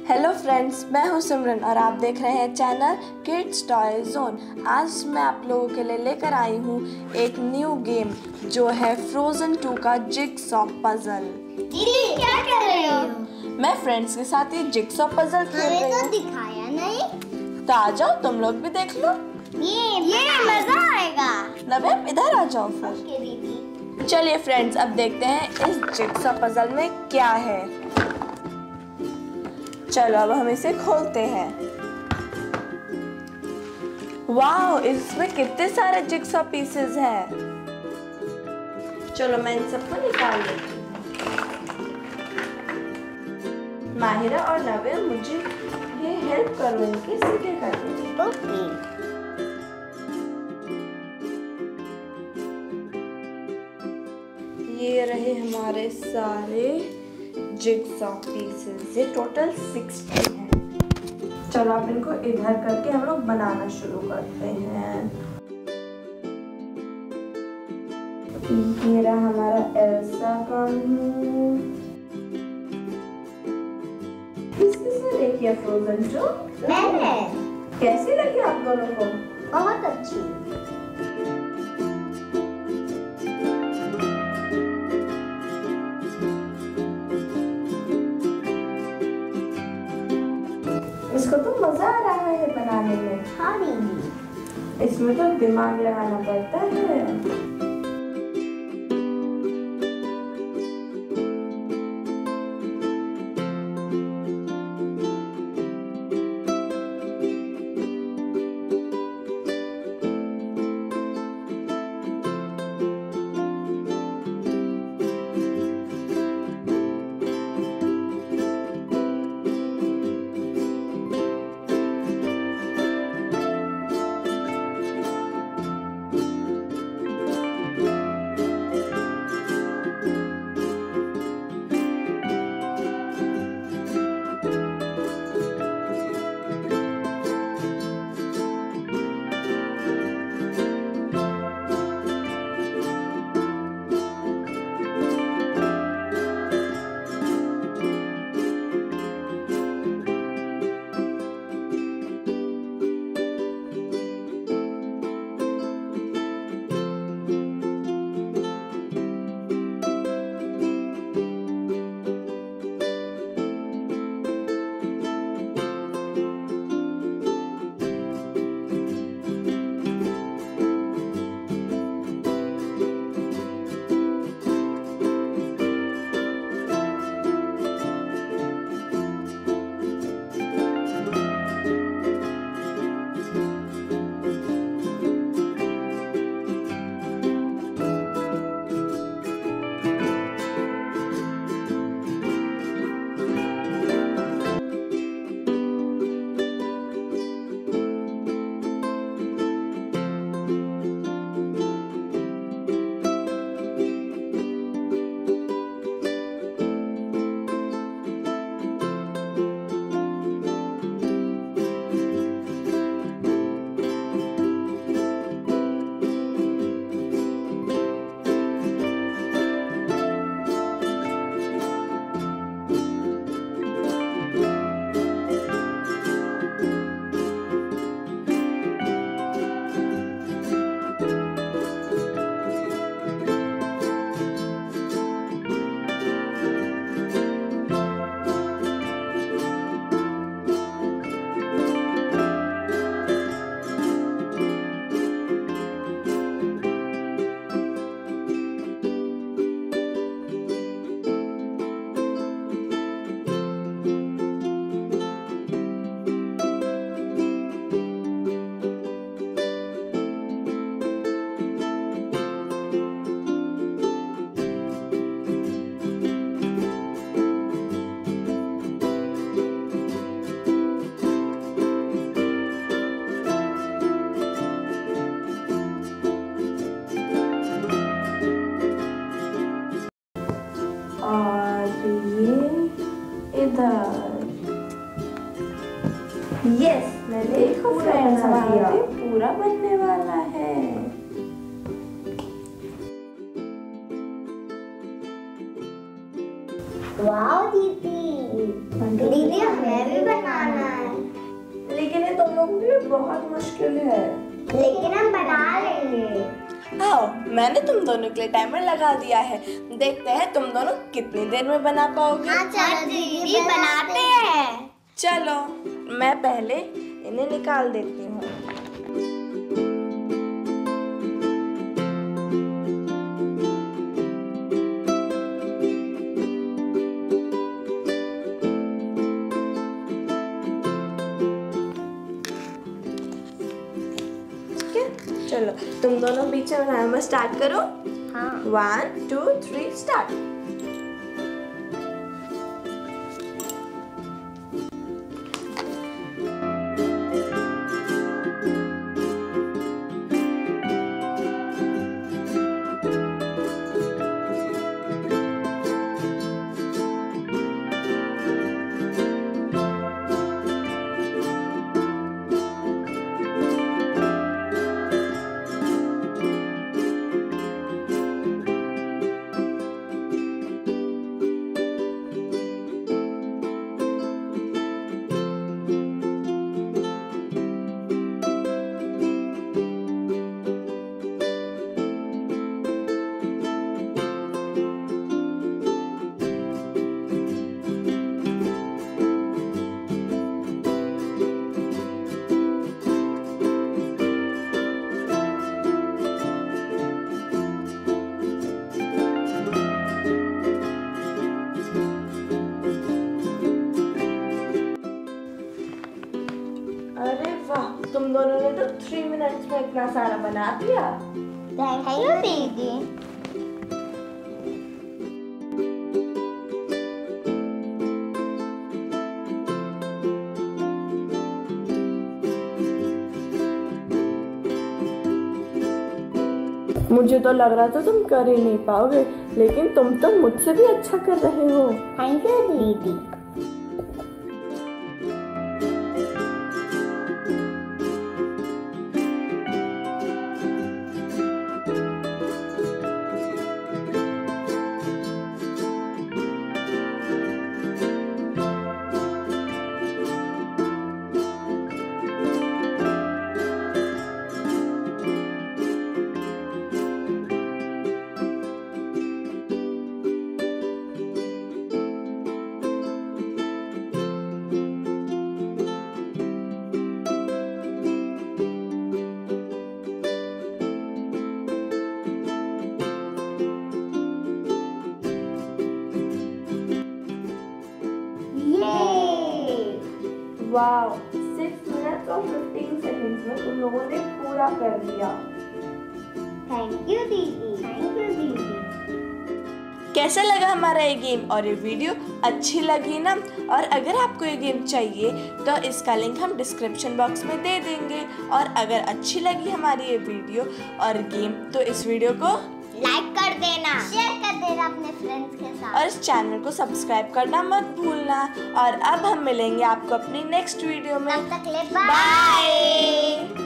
Hello friends, मैं हूं सिमरन और आप देख रहे हैं चैनल किड्स टॉय जोन। आज मैं आप लोगों के लिए लेकर आई हूं एक न्यू गेम जो है फ्रोजन 2 का जिगसॉ पजल। दीदी क्या कर रहे हो? मैं फ्रेंड्स के साथ ये जिगसॉ पजल खेल रही हूं। हमें तो दिखाया नहीं। तो आ जाओ, तुम लोग भी देख लो। ये मजा आएगा। नबे इधर आ जाओ फिर। ओके दीदी। चलिए फ्रेंड्स, अब देखते हैं इस जिगसॉ पजल में क्या है। चलो अब हम इसे खोलते हैं। वाओ, इसमें कितने सारे जिगसॉ पीसेस हैं। चलो मैं इन सबको निकाल लेती हूँ। माहिरा और नवे मुझे ये हेल्प करो इनकी सीधे करने। ओके। ये रहे हमारे सारे जिगसॉ पीसेस। ये टोटल 60 हैं। चलो अब इनको इधर करके हम लोग बनाना शुरू करते हैं। ये रहा हमारा एल्सा का मुंह। किसने देखी है फ्रोजन 2? मैंने। कैसी लगी आप दोनों को? बहुत अच्छी। इसको तो मजा आ रहा है बनाने में। हाँ दीदी। इसमें तो दिमाग लगाना पड़ता है। और ये इधर। यस, मैंने देखो फ्रेंड्स, हमारा पूरा बनने वाला है। वाओ दीदी। दीदी हमें भी बनाना है। लेकिन ये तुम लोगों के लिए बहुत मुश्किल है। लेकिन हम बना लेंगे। आओ, मैंने तुम दोनों के लिए टाइमर लगा दिया है। देखते हैं तुम दोनों कितनी देर में बना पाओगे। हाँ चलो दीदी बनाते हैं। चलो, मैं पहले इन्हें निकाल देती हूँ। चलो, तुम दोनों बीच में बनाना स्टार्ट करो। हाँ 1 2 3 स्टार्ट। अरे वाह, तुम दोनों ने तो 3 मिनट्स में इतना सारा बना दिया। थैंक यू दीदी। मुझे तो लग रहा था तुम कर ही नहीं पाओगे, लेकिन तुम तो मुझसे भी अच्छा कर रहे हो। थैंक यू दीदी। वाह, 6 मिनट्स और 15 सेकंड्स में तुम लोगों ने पूरा कर लिया। थैंक यू दीदी। थैंक यू दीदी। कैसा लगा हमारा ये गेम और ये वीडियो? अच्छी लगी ना? और अगर आपको ये गेम चाहिए तो इसका लिंक हम डिस्क्रिप्शन बॉक्स में दे देंगे। और अगर अच्छी लगी हमारी ये वीडियो और गेम तो इस वीडियो को लाइक कर देना, शेयर कर देना अपने फ्रेंड्स के साथ और इस चैनल को सब्सक्राइब करना मत भूलना। और अब हम मिलेंगे आपको अपनी नेक्स्ट वीडियो में। तब तक ले बाय।